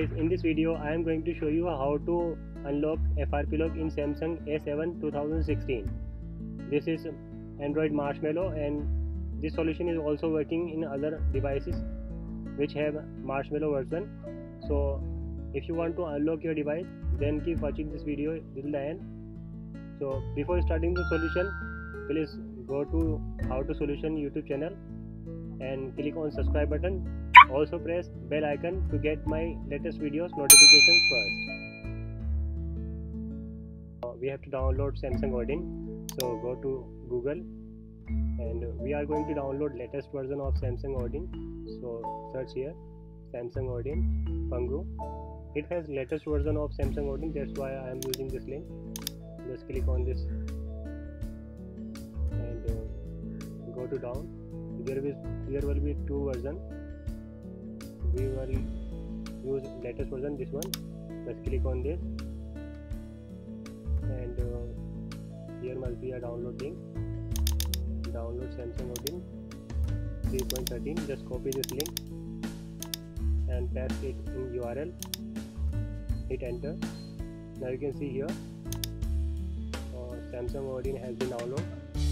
guys, in this video I am going to show you how to unlock FRP lock in Samsung A7 2016. This is Android Marshmallow, and this solution is also working in other devices which have Marshmallow version. So if you want to unlock your device, then keep watching this video till the end. So before starting the solution, please go to How to Solution YouTube channel and click on subscribe button. Also press bell icon to get my latest videos notifications first. We have to download Samsung Odin, so go to Google and we are going to download latest version of Samsung Odin. So search here Samsung Odin Pangu. It has latest version of Samsung Odin, that's why I am using this link. Just click on this and go to down. There will be two versions. We will use latest version, this one. Just click on this and here must be a download link. Download Samsung Odin 3.13. Just copy this link and paste it in URL. Hit enter. Now you can see here Samsung Odin has been downloaded.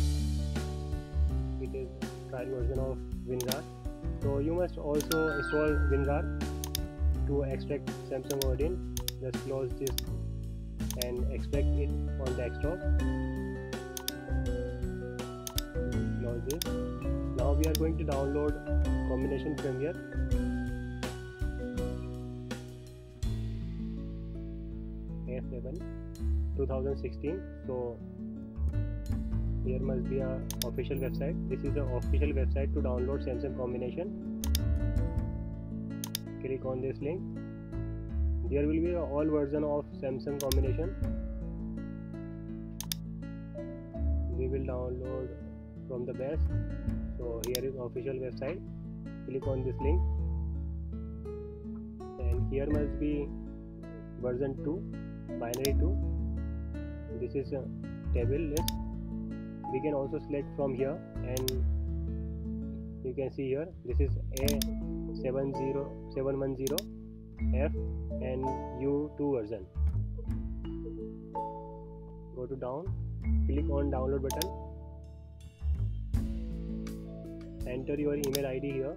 It is trial version of WinRAR. So you must also install WinRAR to extract Samsung Odin. Just close this and extract it on desktop. Close this. Now we are going to download combination firmware. A7 2016. So here must be a official website. This is the official website to download Samsung combination. Click on this link. There will be all version of Samsung combination. We will download from the best. So here is official website. Click on this link and here must be version 2, binary 2. This is a table list. We can also select from here and you can see here this is A710F and U2 version. Go to down, click on download button, enter your email ID here,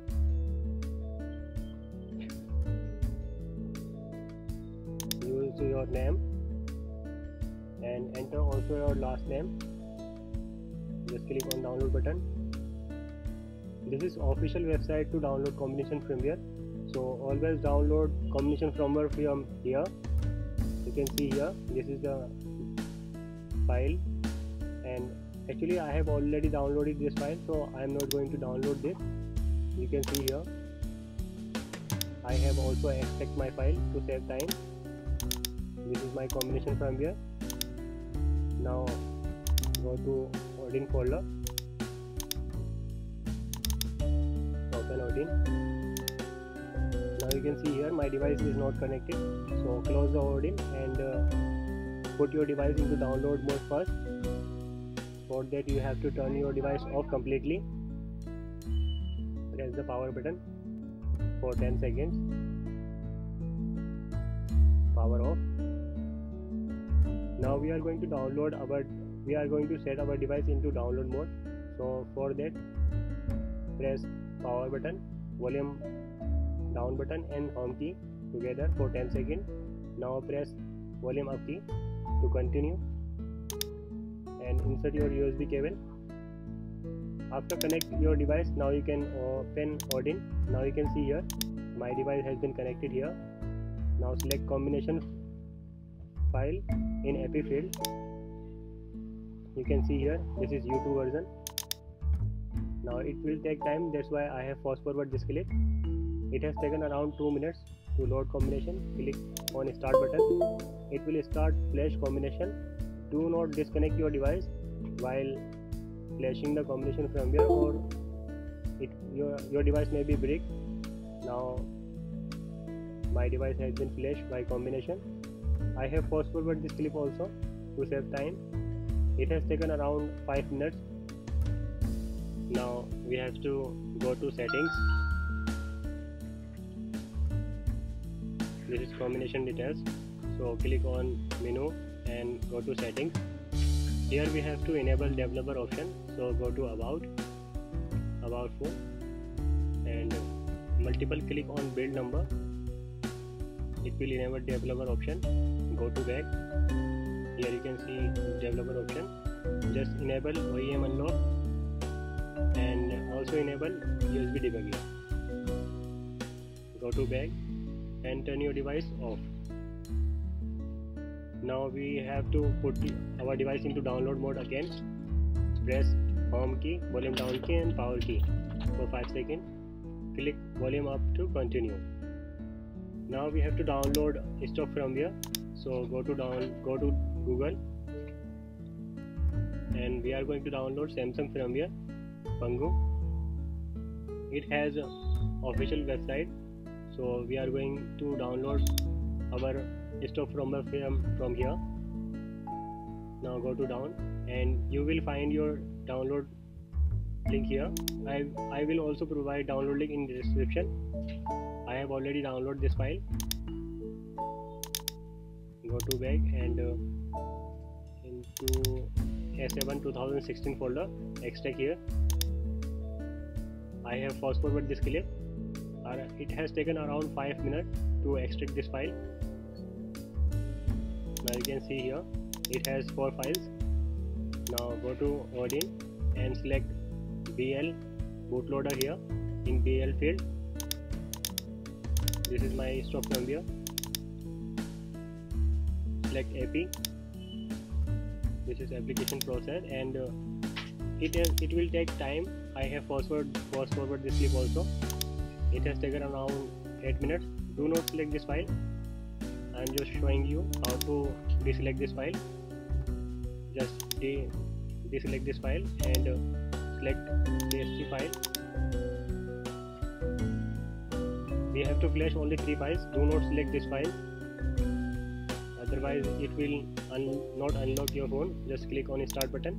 use your name and enter also your last name. Just click on download button. This is official website to download combination firmware. So always download combination firmware from here. You can see here this is the file, and actually I have already downloaded this file, so I am not going to download this. You can see here I have also extract my file to save time. This is my combination firmware. Now go to Odin folder, open Odin. Now you can see here my device is not connected, so close the Odin and put your device into download mode first. For that you have to turn your device off completely. Press the power button for 10 seconds. Power off. Now we are going to set our device into download mode. So for that press power button, volume down button and home key together for 10 seconds. Now press volume up key to continue and insert your USB cable. After connect your device, now you can open Odin. Now you can see here my device has been connected here. Now select combination file in epi field. You can see here this is U2 version. Now it will take time, that's why I have fast forward this clip. It has taken around 2 minutes to load combination. Click on start button. It will start flash combination. Do not disconnect your device while flashing the combination firmware, or your device may be brick. Now my device has been flashed by combination. I have fast forward this clip also to save time. It has taken around 5 minutes. Now we have to go to settings this is combination details. So click on menu and go to settings. Here we have to enable developer option, so go to about phone and multiple click on build number. It will enable developer option. Go to back. Here you can see developer option. Just enable OEM unlock and also enable USB debugger. Go to back and turn your device off. Now we have to put our device into download mode again. Press home key, volume down key and power key for 5 seconds. Click volume up to continue. Now we have to download stock firmware. So go to Google and we are going to download Samsung firmware Pangu. It has an official website, so we are going to download our stock firmware from here. Now go to down and you will find your download link here. I will also provide download link in the description. I have already downloaded this file. Go to back and into S7 2016 folder, extract here. I have fast forward this clip. It has taken around 5 minutes to extract this file. Now you can see here it has 4 files. Now go to Odin and select BL bootloader here in BL field. This is my stock firmware. Select AP. This is application process and it will take time. I have fast forward this clip also. It has taken around 8 minutes. Do not select this file. I am just showing you how to deselect this file. Just deselect this file and select CSV file. We have to flash only 3 files. Do not select this file, otherwise it will not unlock your phone. Just click on start button.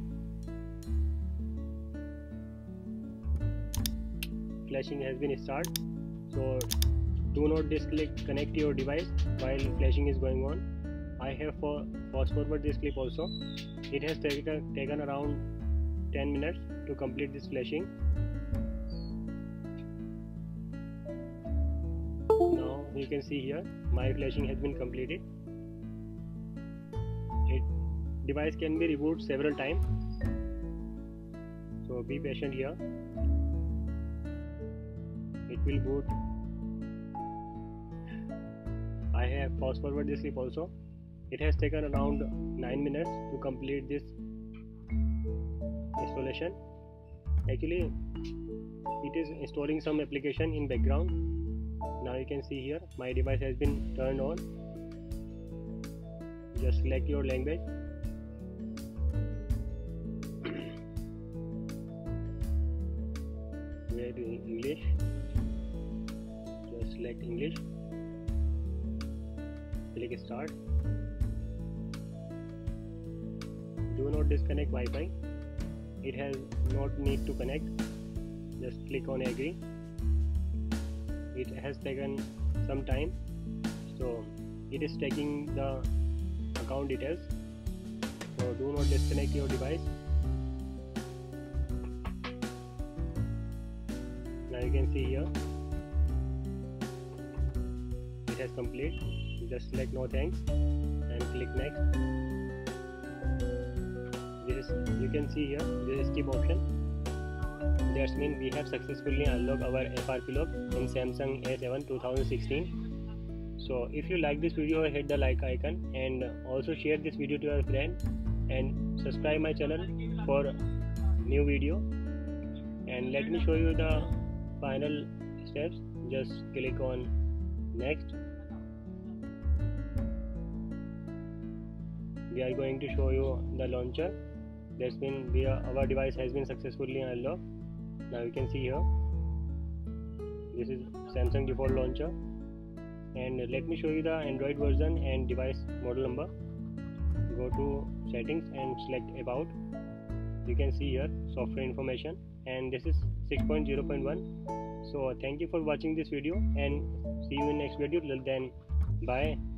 Flashing has been started, so do not disconnect your device while flashing is going on. I have fast forward this clip also. It has taken around 10 minutes to complete this flashing. Now you can see here my flashing has been completed. Device can be rebooted several times, so be patient here. It will boot. I have fast forward this clip also. It has taken around 9 minutes to complete this installation. Actually it is installing some application in background. Now you can see here my device has been turned on. Just select your language. We are doing English. Just select English. Click start. Do not disconnect Wi-Fi. It has not need to connect. Just click on agree. It has taken some time, so it is taking the account details. So do not disconnect your device. Now you can see here it has complete. Just select no thanks and click next. You can see here this is skip option. That means we have successfully unlocked our FRP lock in Samsung A7 2016. So if you like this video, hit the like icon and also share this video to your friend and subscribe my channel for new video. And let me show you the final steps. Just click on next. We are going to show you the launcher. That's means our device has been successfully unlocked. Now you can see here this is Samsung default launcher, and let me show you the Android version and device model number. Go to settings and select about. You can see here software information, and this is 6.0.1. So thank you for watching this video and see you in next video. Till then, Bye.